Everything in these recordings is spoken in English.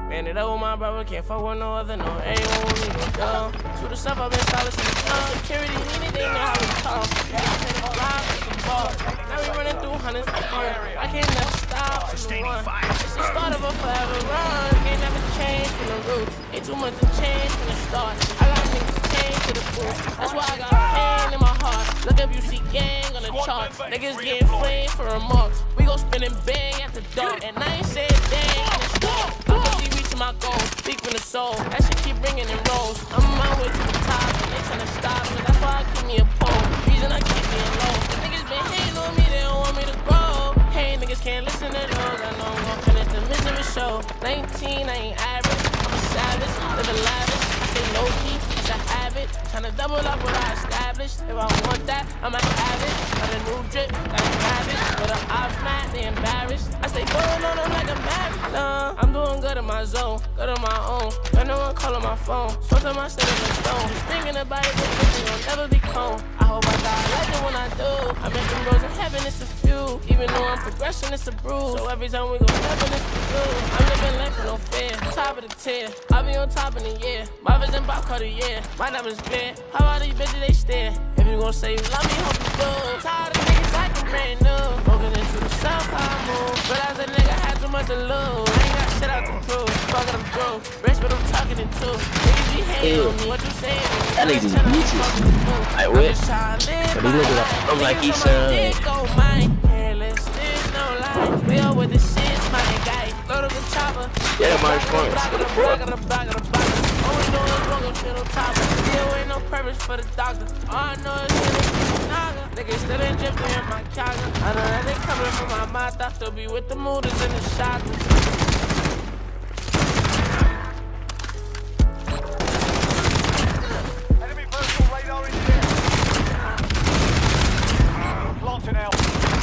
Man, it up with my brother, can't fuck with no other, no. Anyone with me, no dumb. To the stuff I've been solid since the security, anything how we talk. Now we running through hundreds of fun. I can't never stop. It's the start of a forever run. Can't never change from the roots. Ain't too much to change from the start. I got niggas change to the booth. That's why I got pain in my heart. Look up, you see gang on the chart. Niggas getting flamed for remarks. We gon' spin and bang at the door. And I ain't say a thing in the store. I'm really reaching my goals. Speak from the soul. That shit keep ringing in rolls. I'm on my way to the top. And they tryna stop me. That's why I keep me a pole. Reason I keep me low. Niggas been hating on me. They don't want me to grow. Hey, niggas can't listen to those. I know I'm gon' finish the misery show. 19, I ain't average. I'm a savage. Living lavish. I say low key. It's a habit. Tryna double up what I established. If I want that, I might have it. Got a new drip, gotta have it. But the ops mad, they embarrassed. I stay going on them like a marathon. I'm doing good in my zone, good on my own. When no one call on my phone, so to my state of the stone. Thinking about it, but this will never be cold. I hope I die like it when I do. I make them rose in heaven, it's a few. Even though I'm progressing, it's a bruise. So every time we go stepping, it's a good. I'm living life with no fear, top of the tier. I'll be on top in a year. My vision Bob Cartier, my numbers clear. How about these bitches, they stare. If you gon' say you love me, hope you do. Tired of niggas like I'm brand new. Focusing into the south, how I move. But as a nigga, had too much to lose. I ain't got shit out to prove. Fuck it, I'm through. Rich, but I'm talking it too. Niggas be hating on me. What you saying? That nigga's bitches. I wish. But these niggas I'm like he's we all with the shit, my guy. Go to the chopper. Yeah, my response. Always doing this wrong, shit on top. Still ain't no purpose for the doctor. All I know is shit naga. Niggas still ain't dripping in my kaga. I know that they coming from my mouth. I still be with the mooders and the shotters. Enemy personal radar in the air. Planting out.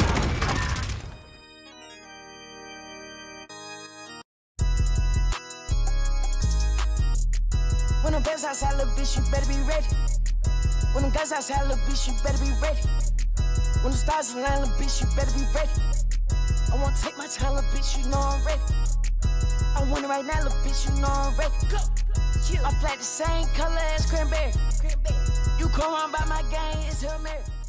When them guns outside, little bitch, you better be ready. When them guns outside, little bitch, you better be ready. When the stars align, little bitch, you better be ready. I wanna take my time, little bitch, you know I'm ready. I want it right now, little bitch, you know I'm ready. Go. I flat the same color as cranberry. You come on by my gang, it's Hail Mary.